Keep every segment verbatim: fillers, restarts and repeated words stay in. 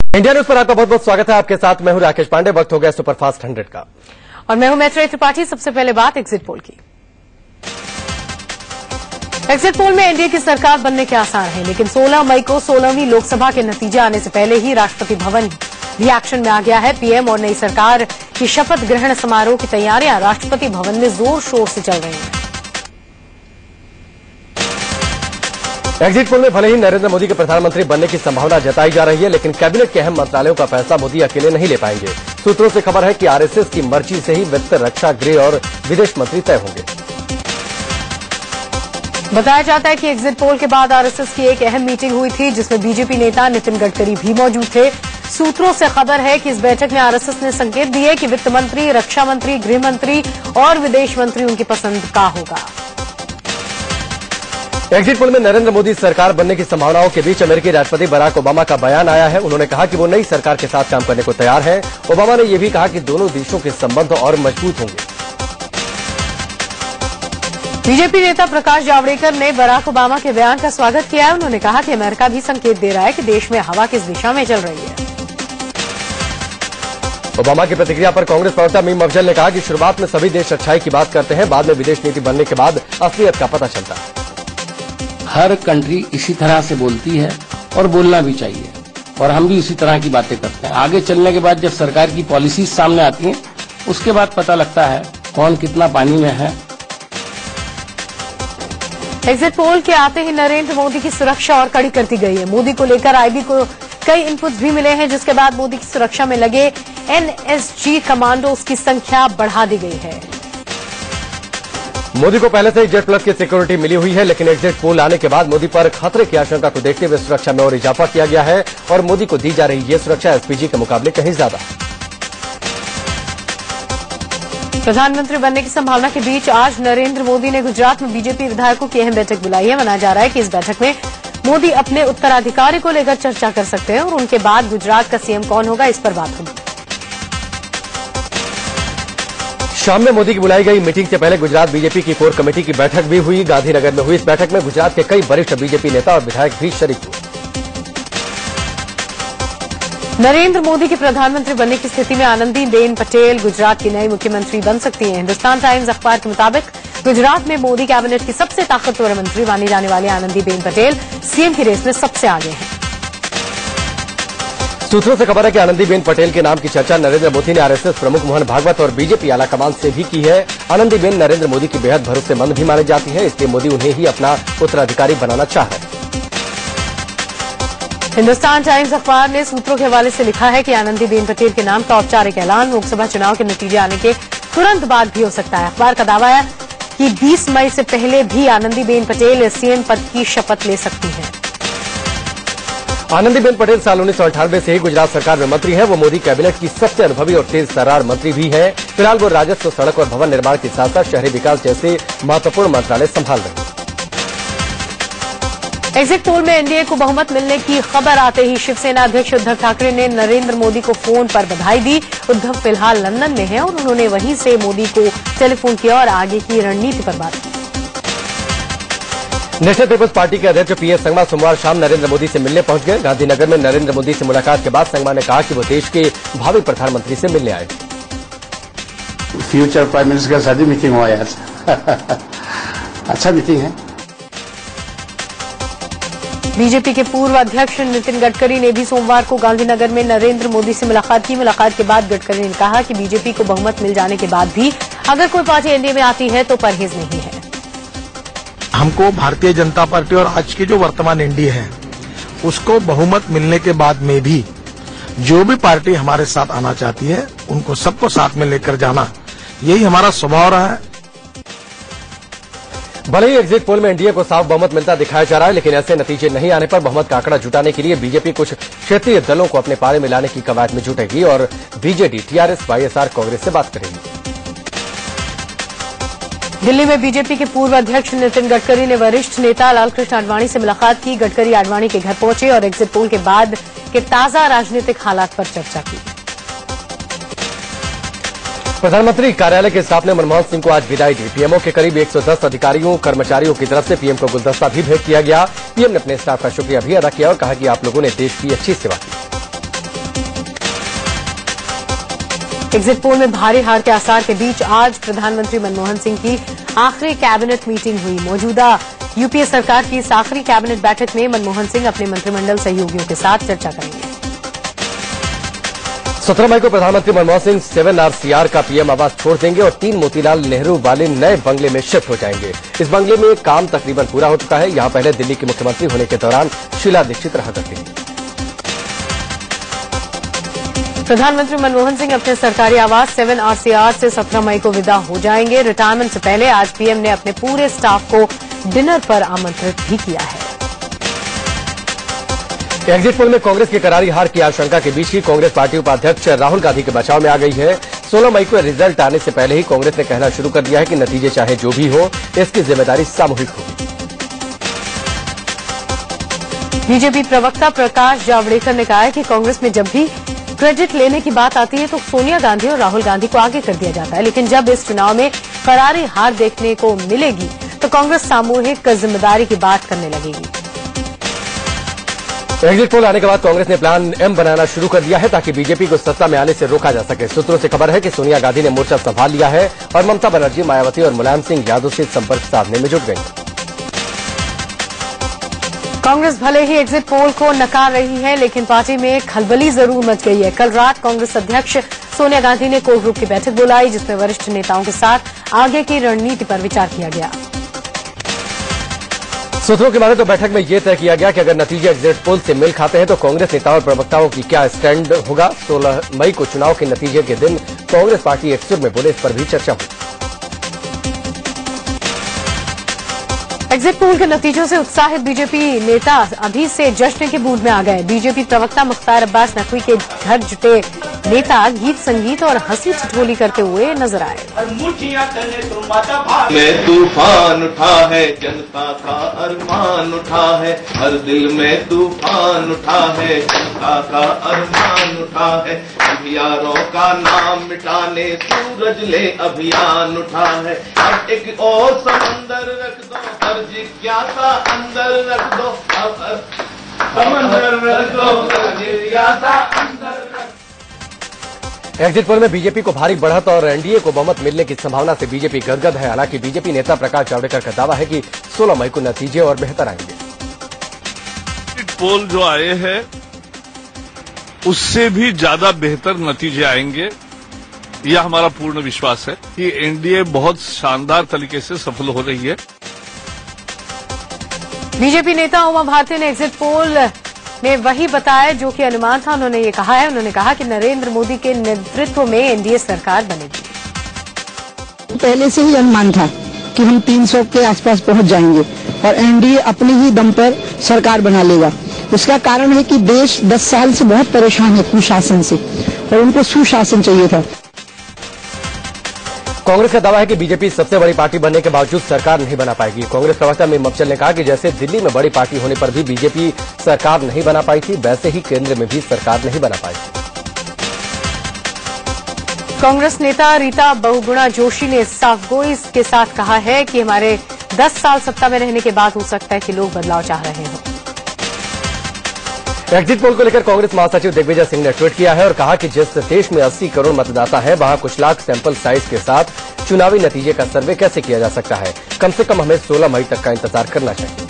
India news पर आपका बहुत बहुत स्वागत है। आपके साथ मैं हूं राकेश पांडे। वक्त हो गया सुपरफास्ट हंड्रेड का और मैं हूं मैत्रेय त्रिपाठी। सबसे पहले बात एग्जिट पोल की। एग्जिट पोल में एनडीए की सरकार बनने के आसार हैं, लेकिन सोलह मई को सोलहवीं लोकसभा के नतीजे आने से पहले ही राष्ट्रपति भवन रिएक्शन में आ गया है। पीएम और नई सरकार की शपथ ग्रहण समारोह की तैयारियां राष्ट्रपति भवन में जोर शोर से चल रही हैं। एग्जिट पोल में भले ही नरेंद्र मोदी के प्रधानमंत्री बनने की संभावना जताई जा रही है, लेकिन कैबिनेट के अहम मंत्रालयों का फैसला मोदी अकेले नहीं ले पाएंगे। सूत्रों से खबर है कि आरएसएस की मर्जी से ही वित्त, रक्षा, गृह और विदेश मंत्री तय होंगे। बताया जाता है कि एग्जिट पोल के बाद आरएसएस की एक अहम मीटिंग हुई थी, जिसमें बीजेपी नेता नितिन गडकरी भी मौजूद थे। सूत्रों से खबर है कि इस बैठक में आरएसएस ने संकेत दिए कि वित्त मंत्री, रक्षा मंत्री, गृह मंत्री और विदेश मंत्री उनकी पसंद का होगा। एग्जिट पोल में नरेंद्र मोदी सरकार बनने की संभावनाओं के बीच अमेरिकी राष्ट्रपति बराक ओबामा का बयान आया है। उन्होंने कहा कि वो नई सरकार के साथ काम करने को तैयार हैं। ओबामा ने यह भी कहा कि दोनों देशों के संबंध और मजबूत होंगे। बीजेपी नेता प्रकाश जावड़ेकर ने बराक ओबामा के बयान का स्वागत किया है। उन्होंने कहा कि अमेरिका भी संकेत दे रहा है कि देश में हवा किस दिशा में चल रही है। ओबामा की प्रतिक्रिया पर कांग्रेस प्रवक्ता मीम अफजल ने कहा कि शुरुआत में सभी देश अच्छाई की बात करते हैं, बाद में विदेश नीति बनने के बाद असलियत का पता चलता है। हर कंट्री इसी तरह से बोलती है और बोलना भी चाहिए, और हम भी इसी तरह की बातें करते हैं। आगे चलने के बाद जब सरकार की पॉलिसीज सामने आती हैं, उसके बाद पता लगता है कौन कितना पानी में है। एग्जिट पोल के आते ही नरेंद्र मोदी की सुरक्षा और कड़ी कर दी गई है। मोदी को लेकर आईबी को कई इनपुट्स भी मिले हैं, जिसके बाद मोदी की सुरक्षा में लगे एनएसजी कमांडोज की संख्या बढ़ा दी गई है। मोदी को पहले से ही जेड प्लस की सिक्योरिटी मिली हुई है, लेकिन एग्जिट पोल आने के बाद मोदी पर खतरे की आशंका को देखते हुए सुरक्षा में और इजाफा किया गया है और मोदी को दी जा रही ये सुरक्षा एसपीजी के मुकाबले कहीं ज्यादा। प्रधानमंत्री बनने की संभावना के बीच आज नरेंद्र मोदी ने गुजरात में बीजेपी विधायकों की अहम बैठक बुलाई है। मनाया जा रहा है कि इस बैठक में मोदी अपने उत्तराधिकारी को लेकर चर्चा कर सकते हैं और उनके बाद गुजरात का सीएम कौन होगा, इस पर बात होगी। शाम में मोदी की बुलाई गई मीटिंग से पहले गुजरात बीजेपी की कोर कमेटी की बैठक भी हुई। गांधीनगर में हुई इस बैठक में गुजरात के कई वरिष्ठ बीजेपी नेता और विधायक भी शरीक हुए। नरेंद्र मोदी के प्रधानमंत्री बनने की स्थिति में आनंदीबेन पटेल गुजरात की नई मुख्यमंत्री बन सकती हैं। हिंदुस्तान टाइम्स अखबार के मुताबिक गुजरात में मोदी कैबिनेट की सबसे ताकतवर मंत्री मानी जाने वाली आनंदीबेन पटेल सीएम की रेस में सबसे आगे हैं। सूत्रों से खबर है कि आनंदीबेन पटेल के नाम की चर्चा नरेंद्र मोदी ने आरएसएस प्रमुख मोहन भागवत और बीजेपी आलाकमान से भी की है। आनंदीबेन नरेंद्र मोदी की बेहद भरोसेमंद भी मानी जाती है, इसलिए मोदी उन्हें ही अपना उत्तराधिकारी बनाना चाह रहे हैं। हिंदुस्तान टाइम्स अखबार ने सूत्रों के हवाले से लिखा है कि आनंदीबेन पटेल के नाम का औपचारिक ऐलान लोकसभा चुनाव के नतीजे आने के तुरंत बाद भी हो सकता है। अखबार का दावा है कि बीस मई से पहले भी आनंदीबेन पटेल सीएम पद की शपथ ले सकती हैं। आनंदीबेन पटेल साल उन्नीस सौ अठानवे से ही गुजरात सरकार में मंत्री हैं। वो मोदी कैबिनेट की सबसे अनुभवी और तेज तर्रार मंत्री भी हैं। फिलहाल वो राजस्व, सड़क और भवन निर्माण के साथ साथ शहरी विकास जैसे महत्वपूर्ण मंत्रालय संभाल रहे हैं। एग्जिट पोल में एनडीए को बहुमत मिलने की खबर आते ही शिवसेना अध्यक्ष उद्धव ठाकरे ने नरेंद्र मोदी को फोन पर बधाई दी। उद्धव फिलहाल लंदन में हैं और उन्होंने वहीं से मोदी को टेलीफोन किया और आगे की रणनीति पर बात की। नेशनल पीपल्स पार्टी के अध्यक्ष पीएस संगमा सोमवार शाम नरेंद्र मोदी से मिलने पहुंच गए। गांधीनगर में नरेंद्र मोदी से मुलाकात के बाद संगमा ने कहा कि वो देश के भावी प्रधानमंत्री से मिलने आए। फ्यूचर प्राइम मिनिस्टर के साथ ही मीटिंग हुआ यार। अच्छा मीटिंग है। बीजेपी के पूर्व अध्यक्ष नितिन गडकरी ने भी सोमवार को गांधीनगर में नरेंद्र मोदी से मुलाकात की। मुलाकात के बाद गडकरी ने कहा कि बीजेपी को बहुमत मिल जाने के बाद भी अगर कोई पार्टी एनडीए में आती है तो परहेज नहीं है। हमको भारतीय जनता पार्टी और आज की जो वर्तमान एनडीए है उसको बहुमत मिलने के बाद में भी जो भी पार्टी हमारे साथ आना चाहती है उनको सबको साथ में लेकर जाना, यही हमारा स्वभाव रहा है। भले ही एग्जिट पोल में एनडीए को साफ बहुमत मिलता दिखाया जा रहा है, लेकिन ऐसे नतीजे नहीं आने पर बहुमत का आंकड़ा जुटाने के लिए बीजेपी कुछ क्षेत्रीय दलों को अपने पाले में लाने की कवायद में जुटेगी और बीजेडी, टीआरएस, वाईएसआर, कांग्रेस से बात करेगी। दिल्ली में बीजेपी के पूर्व अध्यक्ष नितिन गडकरी ने वरिष्ठ नेता लालकृष्ण आडवाणी से मुलाकात की। गडकरी आडवाणी के घर पहुंचे और एग्जिट पोल के बाद के ताजा राजनीतिक हालात पर चर्चा की। प्रधानमंत्री कार्यालय के स्टाफ ने मनमोहन सिंह को आज विदाई दी। पीएमओ के करीब एक सौ दस अधिकारियों, कर्मचारियों की तरफ से पीएम को गुलदस्ता भी भेंट किया गया। पीएम ने अपने स्टाफ का शुक्रिया भी अदा किया और कहा कि आप लोगों ने देश की अच्छी सेवा की। एग्जिट पोल में भारी हार के आसार के बीच आज प्रधानमंत्री मनमोहन सिंह की आखिरी कैबिनेट मीटिंग हुई। मौजूदा यूपीए सरकार की इस आखिरी कैबिनेट बैठक में मनमोहन सिंह अपने मंत्रिमंडल सहयोगियों के साथ चर्चा करेंगे। सत्रह मई को प्रधानमंत्री मनमोहन सिंह सेवन आरसीआर का पीएम आवास छोड़ देंगे और तीन मोतीलाल नेहरू वाले नए बंगले में शिफ्ट हो जाएंगे। इस बंगले में काम तकरीबन पूरा हो चुका है। यहां पहले दिल्ली के मुख्यमंत्री होने के दौरान शीला दीक्षित रहा करती थी। प्रधानमंत्री मनमोहन सिंह अपने सरकारी आवास सेवन आरसीआर से सत्रह मई को विदा हो जाएंगे। रिटायरमेंट से पहले आज पीएम ने अपने पूरे स्टाफ को डिनर पर आमंत्रित भी किया है। एग्जिट पोल में कांग्रेस की करारी हार की आशंका के बीच ही कांग्रेस पार्टी उपाध्यक्ष राहुल गांधी के बचाव में आ गई है। सोलह मई को रिजल्ट आने से पहले ही कांग्रेस ने कहना शुरू कर दिया है कि नतीजे चाहे जो भी हो, इसकी जिम्मेदारी सामूहिक होगी। बीजेपी प्रवक्ता प्रकाश जावड़ेकर ने कहा है कि कांग्रेस में जब भी क्रेडिट लेने की बात आती है तो सोनिया गांधी और राहुल गांधी को आगे कर दिया जाता है, लेकिन जब इस चुनाव में करारी हार देखने को मिलेगी तो कांग्रेस सामूहिक जिम्मेदारी की बात करने लगेगी। एग्जिट पोल आने के बाद कांग्रेस ने प्लान एम बनाना शुरू कर दिया है ताकि बीजेपी को सत्ता में आने से रोका जा सके। सूत्रों से खबर है कि सोनिया गांधी ने मोर्चा संभाल लिया है और ममता बनर्जी, मायावती और मुलायम सिंह यादव से संपर्क साधने में जुट गई। कांग्रेस भले ही एग्जिट पोल को नकार रही है, लेकिन पार्टी में खलबली जरूर मच गई है। कल रात कांग्रेस अध्यक्ष सोनिया गांधी ने कोर ग्रुप की बैठक बुलाई, जिसमें वरिष्ठ नेताओं के साथ आगे की रणनीति पर विचार किया गया। सूत्रों के माने तो बैठक में यह तय किया गया कि अगर नतीजे एग्जिट पोल से मेल खाते हैं तो कांग्रेस नेताओं और प्रवक्ताओं की क्या स्टैंड होगा। सोलह मई को चुनाव के नतीजे के दिन कांग्रेस पार्टी एक सुर में बोले, इस पर भी चर्चा हुई। एग्जिट पोल के नतीजों से उत्साहित बीजेपी नेता अभी से जश्न के मूड में आ गए। बीजेपी प्रवक्ता मुख्तार अब्बास नकवी के घर जुटे नेता गीत संगीत और हंसी ठिठोली करते हुए नजर आए। में तूफान उठा है, जनता का अरमान उठा है, हर दिल में तूफान उठा है, जनता का अरमान उठा है, अभियारों का नाम मिटाने सूरज ले अभियान उठा है, अब एक और समंदर रख दो, हर जिज्ञासा अंदर रख दो, अब समंदर रख दो, हर जिज्ञासा अंदर रख दो। एग्जिट पोल में बीजेपी को भारी बढ़त और एनडीए को बहुमत मिलने की संभावना से बीजेपी गदगद है। हालांकि बीजेपी नेता प्रकाश जावड़ेकर का दावा है कि सोलह मई को नतीजे और बेहतर आएंगे। एग्जिट पोल जो आए हैं उससे भी ज्यादा बेहतर नतीजे आएंगे, यह हमारा पूर्ण विश्वास है कि एनडीए बहुत शानदार तरीके से सफल हो रही है। बीजेपी नेता उमा भारती ने एग्जिट पोल ने वही बताया जो कि अनुमान था। उन्होंने ये कहा है उन्होंने कहा कि नरेंद्र मोदी के नेतृत्व में एनडीए सरकार बनेगी। पहले से ही अनुमान था कि हम तीन सौ के आसपास पहुंच जाएंगे और एनडीए अपने ही दम पर सरकार बना लेगा। उसका कारण है कि देश दस साल से बहुत परेशान है कुशासन से और उनको सुशासन चाहिए था। कांग्रेस का दावा है कि बीजेपी सबसे बड़ी पार्टी बनने के बावजूद सरकार नहीं बना पाएगी। कांग्रेस प्रवक्ता मीम अफजल ने कहा कि जैसे दिल्ली में बड़ी पार्टी होने पर भी बीजेपी सरकार नहीं बना पाई थी, वैसे ही केंद्र में भी सरकार नहीं बना पाई थी। कांग्रेस नेता रीता बहुगुणा जोशी ने साफगोई के साथ कहा है कि हमारे दस साल सत्ता में रहने के बाद हो सकता है कि लोग बदलाव चाह रहे हों। एग्जिट पोल को लेकर कांग्रेस महासचिव दिग्विजय सिंह ने ट्वीट किया है और कहा कि जिस देश में अस्सी करोड़ मतदाता है वहां कुछ लाख सैंपल साइज के साथ चुनावी नतीजे का सर्वे कैसे किया जा सकता है। कम से कम हमें सोलह मई तक का इंतजार करना चाहिए।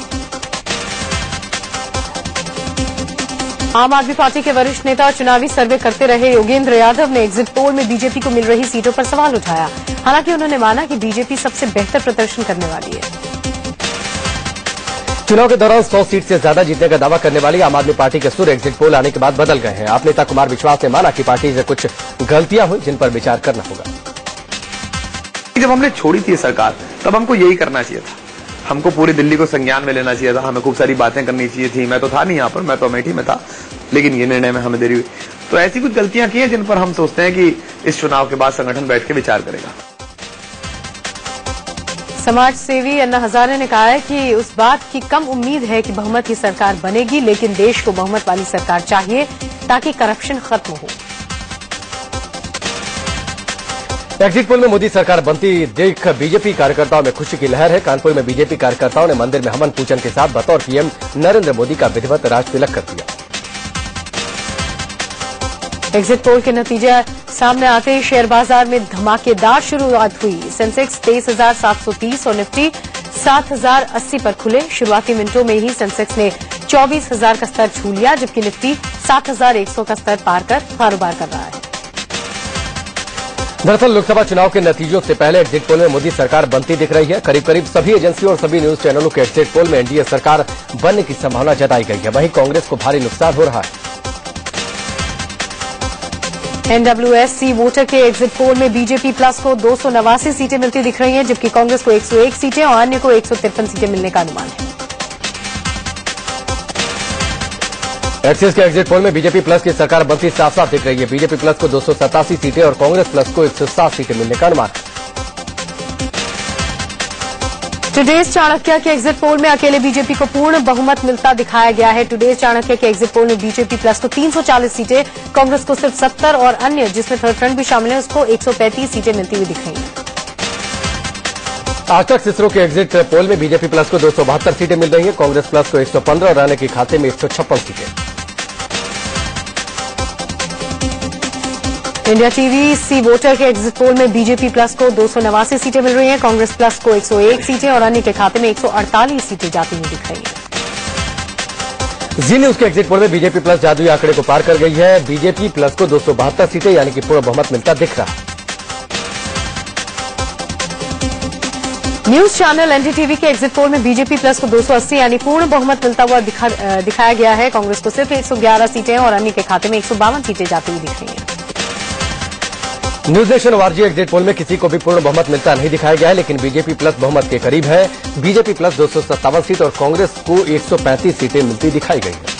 आम आदमी पार्टी के वरिष्ठ नेता और चुनावी सर्वे करते रहे योगेंद्र यादव ने एग्जिट पोल में बीजेपी को मिल रही सीटों पर सवाल उठाया। हालांकि उन्होंने माना कि बीजेपी सबसे बेहतर प्रदर्शन करने वाली है। चुनाव के दौरान सौ सीट से ज्यादा जीतने का दावा करने वाली आम आदमी पार्टी के सुर एग्जिट पोल आने के बाद बदल गए हैं। आप नेता कुमार विश्वास ने माना कि पार्टी से कुछ गलतियां हुई जिन पर विचार करना होगा। जब हमने छोड़ी थी सरकार तब हमको यही करना चाहिए था, हमको पूरी दिल्ली को संज्ञान में लेना चाहिए था, हमें खूब सारी बातें करनी चाहिए थी। मैं तो था नहीं यहाँ पर, मैं तो अमेठी में था, लेकिन ये निर्णय में हमें देरी हुई। तो ऐसी कुछ गलतियां की हैं जिन पर हम सोचते हैं कि इस चुनाव के बाद संगठन बैठ के विचार करेगा। समाज सेवी अन्ना हजारे ने कहा है कि उस बात की कम उम्मीद है कि बहुमत की सरकार बनेगी, लेकिन देश को बहुमत वाली सरकार चाहिए ताकि करप्शन खत्म हो। एग्जिट पोल में मोदी सरकार बनती देख बीजेपी कार्यकर्ताओं में खुशी की लहर है। कानपुर में बीजेपी कार्यकर्ताओं ने मंदिर में हवन पूजन के साथ बतौर पीएम नरेंद्र मोदी का विधिवत राज तिलक कर दिया। एग्जिट पोल के नतीजे सामने आते ही शेयर बाजार में धमाकेदार शुरुआत हुई। सेंसेक्स तेईस हजार सात सौ तीस और निफ्टी सात हजार अस्सी पर खुले। शुरुआती मिनटों में ही सेंसेक्स ने चौबीस हजार का स्तर छू लिया, जबकि निफ्टी सात हजार एक सौ का स्तर पार कर कारोबार कर रहा है। दरअसल लोकसभा चुनाव के नतीजों से पहले एग्जिट पोल में मोदी सरकार बनती दिख रही है। करीब करीब सभी एजेंसियों और सभी न्यूज चैनलों के एग्जिट पोल में एनडीए सरकार बनने की संभावना जताई गई है। वहीं कांग्रेस को भारी नुकसान हो रहा है। एनडब्ल्यूएस वोटर के एग्जिट पोल में बीजेपी प्लस को दो सौ नवासी सीटें मिलती दिख रही हैं, जबकि कांग्रेस को एक सौ एक सीटें और अन्य को एक सौ तिरपन सीटें मिलने का अनुमान है। एक्सिस के एग्जिट पोल में बीजेपी प्लस की सरकार बनती साफ साफ दिख रही है। बीजेपी प्लस को दो सौ सतासी सीटें और कांग्रेस प्लस को एक सौ सात सीटें मिलने का अनुमान है। टुडेज चाणक्य के एग्जिट पोल में अकेले बीजेपी को पूर्ण बहुमत मिलता दिखाया गया है। टुडेज चाणक्य के एग्जिट पोल में बीजेपी प्लस को तीन सौ चालीस सीटें, कांग्रेस को सिर्फ सत्तर और अन्य जिसमें थर्ड फ्रंट भी शामिल है उसको एक सौ पैंतीस सीटें मिलती हुई दिख रही हैं। आज तक इसरो के एग्जिट पोल में बीजेपी प्लस को दो सौ बहत्तर सीटें मिल रही है, कांग्रेस प्लस को एक सौ पंद्रह और अन्य के खाते में एक सौ छप्पन सीटें। इंडिया टीवी सी वोटर के एग्जिट पोल में बीजेपी प्लस को दो सौ नवासी सीटें मिल रही हैं, कांग्रेस प्लस को एक सौ एक सीटें और अन्य के खाते में एक सौ अड़तालीस सीटें जाती हुई दिख रही हैं। जी न्यूज के एग्जिट पोल में बीजेपी प्लस जादुई आंकड़े को पार कर गई है। बीजेपी प्लस को दो सौ बहत्तर सीटें यानी कि पूर्ण बहुमत मिलता दिख रहा है। न्यूज चैनल एनडीटीवी के एग्जिट पोल में बीजेपी प्लस को दो सौ अस्सी यानी पूर्ण बहुमत मिलता हुआ दिखा, दिखाया गया है। कांग्रेस को सिर्फ एक सौ ग्यारह सीटें और अन्य के खाते में एक सौ बावन सीटें जाती हुई दिख रही हैं। न्यूज नेशन वारजी एग्जिट पोल में किसी को भी पूर्ण बहुमत मिलता नहीं दिखाया गया है, लेकिन बीजेपी प्लस बहुमत के करीब है। बीजेपी प्लस दो सौ सत्तावन सीट और कांग्रेस को एक सौ पैंतीस सीटें मिलती दिखाई गई है।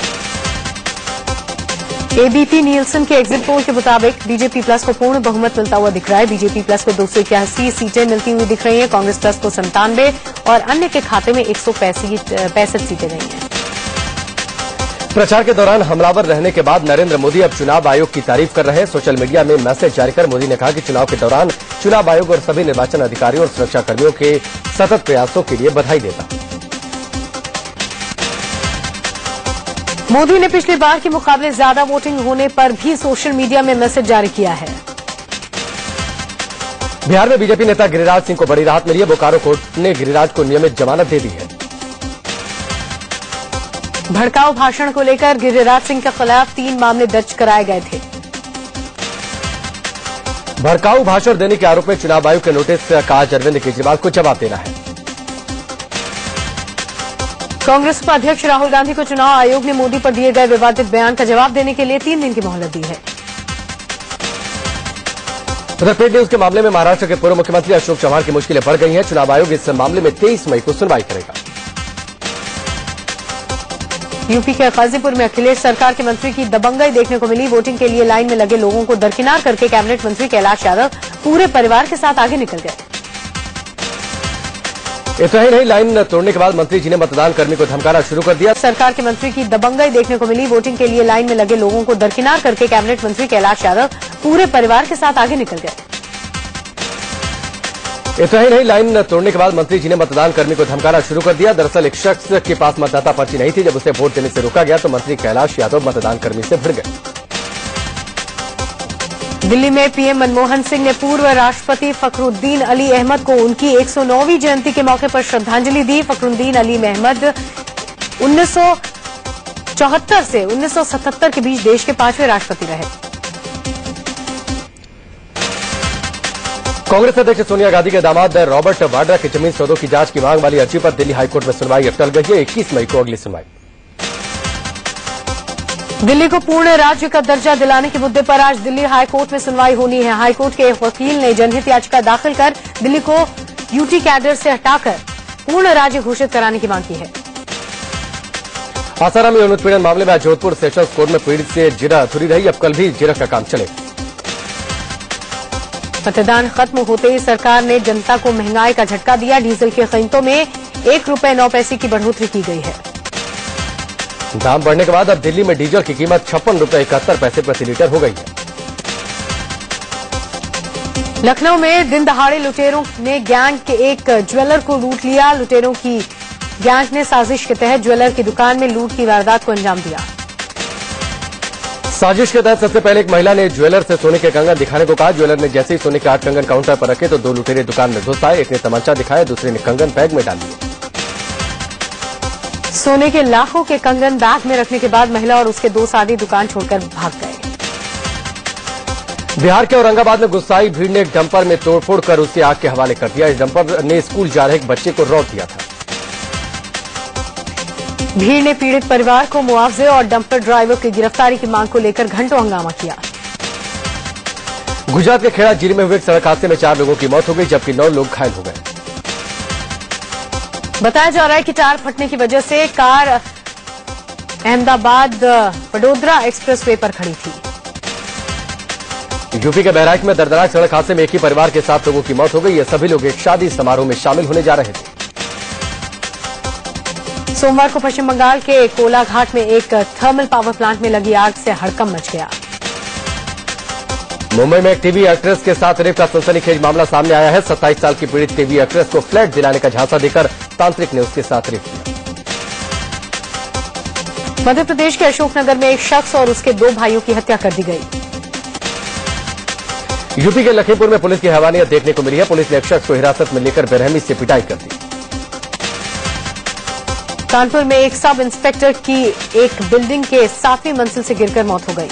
एबीपी नीलसन के एग्जिट पोल के मुताबिक बीजेपी प्लस को पूर्ण बहुमत मिलता हुआ दिख रहा है। बीजेपी प्लस को दो सौ इक्यासी सीटें मिलती हुई दिख रही हैं, कांग्रेस प्लस को संतानवे और अन्य के खाते में एक सौ पैंसठ सीटें गई हैं। प्रचार के दौरान हमलावर रहने के बाद नरेंद्र मोदी अब चुनाव आयोग की तारीफ कर रहे हैं। सोशल मीडिया में मैसेज जारी कर मोदी ने कहा कि चुनाव के दौरान चुनाव आयोग और सभी निर्वाचन अधिकारियों और सुरक्षा कर्मियों के सतत प्रयासों के लिए बधाई देता। मोदी ने पिछली बार के मुकाबले ज्यादा वोटिंग होने पर भी सोशल मीडिया में मैसेज जारी किया है। बिहार में बीजेपी नेता गिरिराज सिंह को बड़ी राहत मिली है। बोकारो कोर्ट ने गिरिराज को नियमित जमानत दे दी है। भड़काऊ भाषण को लेकर गिरिराज सिंह के खिलाफ तीन मामले दर्ज कराए गए थे। भड़काऊ भाषण देने के आरोप में चुनाव आयोग के नोटिस का आज अरविंद केजरीवाल को जवाब देना है। कांग्रेस उपाध्यक्ष राहुल गांधी को चुनाव आयोग ने मोदी पर दिए गए विवादित बयान का जवाब देने के लिए तीन दिन की मोहलत दी है। उधर पेड न्यूज के मामले में महाराष्ट्र के पूर्व मुख्यमंत्री अशोक चव्हाण की मुश्किलें बढ़ गई हैं। चुनाव आयोग इस मामले में तेईस मई को सुनवाई करेगा। यूपी के गाजीपुर में अखिलेश सरकार के मंत्री की दबंगई देखने को मिली। वोटिंग के लिए लाइन में लगे लोगों को दरकिनार करके कैबिनेट मंत्री कैलाश यादव पूरे परिवार के साथ आगे निकल गए। इतना ही नहीं, लाइन तोड़ने के बाद मंत्री जी ने मतदान कर्मी को धमकाना शुरू कर दिया। सरकार के मंत्री की दबंगई देखने को मिली। वोटिंग के लिए लाइन में लगे लोगों को दरकिनार करके कैबिनेट मंत्री कैलाश यादव पूरे परिवार के साथ आगे निकल गए। इतना ही नहीं, लाइन तोड़ने के बाद मंत्री जी ने मतदान कर्मी को धमकाना शुरू कर दिया। दरअसल एक शख्स के पास मतदाता पर्ची नहीं थी। जब उसे वोट देने से रोका गया तो मंत्री कैलाश यादव मतदान कर्मी से भिड़ गए। दिल्ली में पीएम मनमोहन सिंह ने पूर्व राष्ट्रपति फखरुद्दीन अली अहमद को उनकी एक सौ नौवीं जयंती के मौके पर श्रद्धांजलि दी। फखरुद्दीन अली अहमद उन्नीस सौ चौहत्तर से उन्नीस सौ सतहत्तर के बीच देश के पांचवें राष्ट्रपति रहे। कांग्रेस अध्यक्ष सोनिया गांधी के दामाद रॉबर्ट वाड्रा के जमीन सौदों की जांच की मांग वाली अर्जी पर दिल्ली हाईकोर्ट में सुनवाई अब टल गई है। इक्कीस मई को अगली सुनवाई। दिल्ली को पूर्ण राज्य का दर्जा दिलाने के मुद्दे पर आज दिल्ली हाईकोर्ट में सुनवाई होनी है। हाईकोर्ट के एक वकील ने जनहित याचिका दाखिल कर दिल्ली को यूटी कैडर से हटाकर पूर्ण राज्य घोषित कराने की मांग की है। आसाराम यौन उत्पीड़न मामले में आज जोधपुर सेशंस कोर्ट में पीड़ित से जिरह अधूरी रही। अब कल भी जिरह का काम चले। मतदान खत्म होते ही सरकार ने जनता को महंगाई का झटका दिया। डीजल की कीमतों में एक रुपए नौ पैसे की बढ़ोतरी की गई है। दाम बढ़ने के बाद अब दिल्ली में डीजल की कीमत छप्पन रुपए इकहत्तर पैसे प्रति लीटर हो गई है। लखनऊ में दिन दहाड़े लुटेरों ने गैंग के एक ज्वेलर को लूट लिया। लुटेरों की गैंग ने साजिश के तहत ज्वेलर की दुकान में लूट की वारदात को अंजाम दिया। साजिश के तहत सबसे पहले एक महिला ने ज्वेलर से सोने के कंगन दिखाने को कहा। ज्वेलर ने जैसे ही सोने के आठ कंगन काउंटर पर रखे तो दो लुटेरे दुकान में घुस आए। एक ने तमंचा दिखाया, दूसरे ने कंगन बैग में डाल दिए। सोने के लाखों के कंगन बैग में रखने के बाद महिला और उसके दो साथी दुकान छोड़कर भाग गए। बिहार के औरंगाबाद में गुस्साई भीड़ ने एक डंपर में तोड़फोड़ कर उसे आग के हवाले कर दिया। इस डंपर ने स्कूल जा रहे एक बच्चे को रौंद दिया था। भीड़ ने पीड़ित परिवार को मुआवजे और डंपर ड्राइवर की गिरफ्तारी की मांग को लेकर घंटों हंगामा किया। गुजरात के खेड़ा जिले में हुए एक सड़क हादसे में चार लोगों की मौत हो गई, जबकि नौ लोग घायल हो गए। बताया जा रहा है कि टायर फटने की वजह से कार अहमदाबाद वडोदरा एक्सप्रेसवे पर खड़ी थी। यूपी के बहराइच में दर्दनाक सड़क हादसे में एक ही परिवार के सात लोगों की मौत हो गई। ये सभी लोग एक शादी समारोह में शामिल होने जा रहे थे। सोमवार को पश्चिम बंगाल के कोलाघाट में एक थर्मल पावर प्लांट में लगी आग से हड़कंप मच गया। मुंबई में एक टीवी एक्ट्रेस के साथ रेप का सनसनीखेज मामला सामने आया है। सत्ताईस साल की पीड़ित टीवी एक्ट्रेस को फ्लैट दिलाने का झांसा देकर तांत्रिक ने उसके साथ रेप किया। मध्य प्रदेश के अशोकनगर में एक शख्स और उसके दो भाइयों की हत्या कर दी गई। यूपी के लखीमपुर में पुलिस की हैवानियत देखने को मिली है। पुलिस ने एक शख्स को हिरासत में लेकर बेरहमी से पिटाई कर दी। कानपुर में एक सब इंस्पेक्टर की एक बिल्डिंग के सातवीं मंजिल से गिरकर मौत हो गई।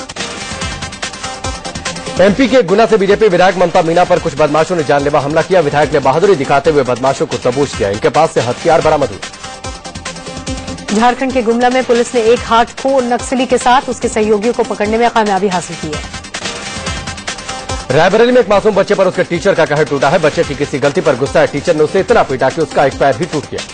एमपी के गुना से बीजेपी विधायक ममता मीना पर कुछ बदमाशों ने जानलेवा हमला किया। विधायक ने बहादुरी दिखाते हुए बदमाशों को दबोच दिया। इनके पास से हथियार बरामद हुए। झारखंड के गुमला में पुलिस ने एक हार्डकोर नक्सली के साथ उसके सहयोगियों को पकड़ने में कामयाबी हासिल की है। रायबरेली में एक मासूम बच्चे पर उसके टीचर का कहर टूटा है। बच्चे की किसी गलती पर गुस्सा है टीचर ने उसे इतना पीटा कि उसका एक पैर ही टूट गया।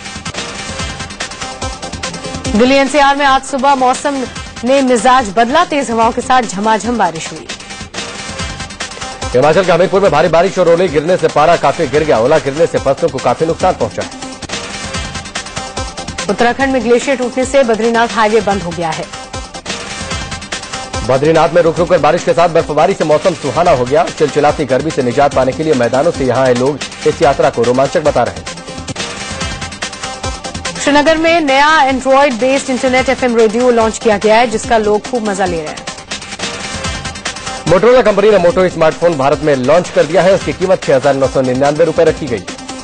दिल्ली एनसीआर में आज सुबह मौसम ने मिजाज बदला। तेज हवाओं के साथ झमाझम बारिश हुई। हिमाचल के हमीरपुर में भारी बारिश और ओले गिरने से पारा काफी गिर गया। ओला गिरने से फसलों को काफी नुकसान पहुंचा है। उत्तराखंड में ग्लेशियर टूटने से बद्रीनाथ हाईवे बंद हो गया है। बद्रीनाथ में रुक रुक कर बारिश के साथ बर्फबारी से मौसम सुहाना हो गया। चिलचिलाती गर्मी से निजात पाने के लिए मैदानों से यहां आए लोग इस यात्रा को रोमांचक बता रहे हैं। श्रीनगर में नया Android based internet FM radio launch किया गया है, जिसका लोग खूब मजा ले रहे हैं। मोटोरोला कंपनी ने मोटो स्मार्टफोन भारत में लॉन्च कर दिया है। उसकी कीमत छह हजार नौ सौ निन्यानवे रूपये रखी गई।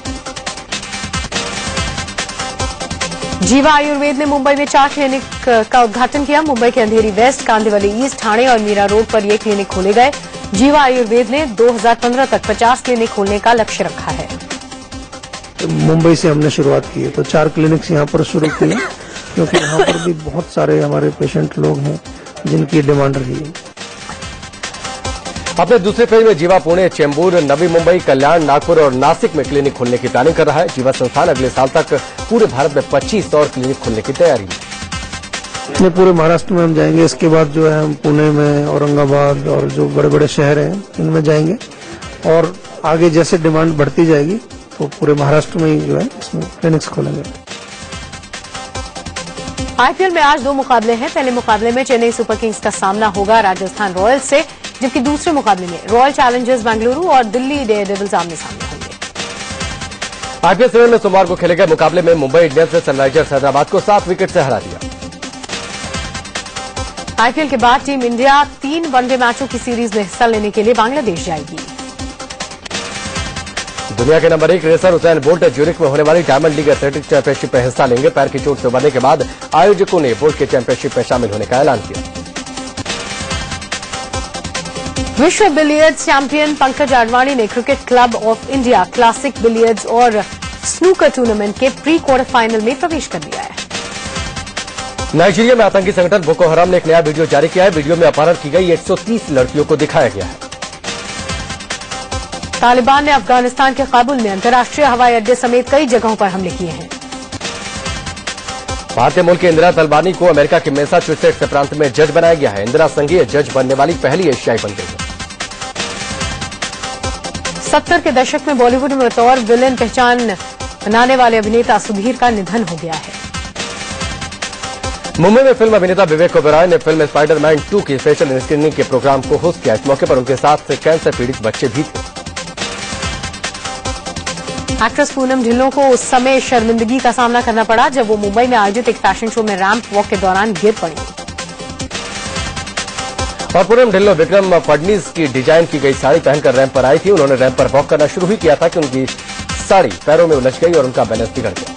जीवा आयुर्वेद ने मुंबई में चार क्लिनिक का उद्घाटन किया। मुंबई के अंधेरी वेस्ट, कांदिवली ईस्ट, ठाणे और मीरा रोड पर ये क्लिनिक खोले गए। जीवा आयुर्वेद ने दो हजार पंद्रह तक पचास क्लिनिक खोलने का लक्ष्य रखा है। मुंबई से हमने शुरुआत की है, तो चार क्लिनिक्स यहाँ पर शुरू किए, क्योंकि यहाँ पर भी बहुत सारे हमारे पेशेंट लोग हैं जिनकी डिमांड रही है। अपने दूसरे फेज में जीवा पुणे, चेंबूर, नवी मुंबई, कल्याण, नागपुर और नासिक में क्लिनिक खोलने की प्लानिंग कर रहा है। जीवा संस्थान अगले साल तक पूरे भारत में पच्चीस और क्लिनिक खोलने की तैयारी है। इतने पूरे महाराष्ट्र में हम जाएंगे। इसके बाद जो है हम पुणे में, औरंगाबाद और जो बड़े बड़े शहर हैं इनमें जाएंगे, और आगे जैसे डिमांड बढ़ती जाएगी तो पूरे महाराष्ट्र में ही जो है इसमें क्लिनिक्स खोलेंगे। आईपीएल में आज दो मुकाबले हैं। पहले मुकाबले में चेन्नई सुपर किंग्स का सामना होगा राजस्थान रॉयल्स से, जबकि दूसरे मुकाबले में रॉयल चैलेंजर्स बेंगलुरु और दिल्ली डेयरडेविल्स आमने सामने होंगे। आईपीएल सेवन में सोमवार को खेले गए मुकाबले में मुंबई इंडियंस ने सनराइजर्स हैदराबाद को सात विकेट से हरा दिया। आईपीएल के बाद टीम इंडिया तीन वनडे मैचों की सीरीज में हिस्सा लेने के लिए बांग्लादेश जाएगी। दुनिया के नंबर एक रेसर उसेन बोल्ट ज्यूरिख में होने वाली डायमंड लीग एथलेटिक्स चैंपियनशिप में हिस्सा लेंगे। पैर की चोट से उबरने के बाद आयोजकों ने बोल्ट के चैंपियनशिप में शामिल होने का ऐलान किया। विश्व बिलियर्ड्स चैंपियन पंकज आडवाणी ने cricket club of India classic billiards और स्नूकर टूर्नामेंट के प्री क्वार्टर फाइनल में प्रवेश कर लिया है। नाइजीरिया में आतंकी संगठन बोको हराम ने एक नया वीडियो जारी किया है। वीडियो में अपहरण की गई एक सौ तीस लड़कियों को दिखाया गया है। तालिबान ने अफगानिस्तान के काबुल में अंतर्राष्ट्रीय हवाई अड्डे समेत कई जगहों पर हमले किए हैं। भारतीय मूल की इंदिरा तलवानी को अमेरिका के मैसाचुसेट्स प्रांत में जज बनाया गया है। इंदिरा संघीय जज बनने वाली पहली एशियाई बन गई है। सत्तर के दशक में बॉलीवुड में बतौर विलेन पहचान बनाने वाले अभिनेता सुधीर का निधन हो गया है। मुंबई में फिल्म अभिनेता विवेक ओबेरॉय ने फिल्म स्पाइडरमैन टू की स्पेशल स्क्रीनिंग के प्रोग्राम को होस्ट किया। इस मौके पर उनके साथ से कैंसर पीड़ित बच्चे भी थे। एक्ट्रेस पूनम ढिल्लों को उस समय शर्मिंदगी का सामना करना पड़ा जब वो मुंबई में आयोजित एक फैशन शो में रैंप वॉक के दौरान गिर पड़ी। और पूनम ढिल्लो विक्रम फडनीस की डिजाइन की गई साड़ी पहनकर रैंप पर आई थी। उन्होंने रैंप पर वॉक करना शुरू ही किया था कि उनकी साड़ी पैरों में उलझ गई और उनका बैलेंस बिगड़ गया।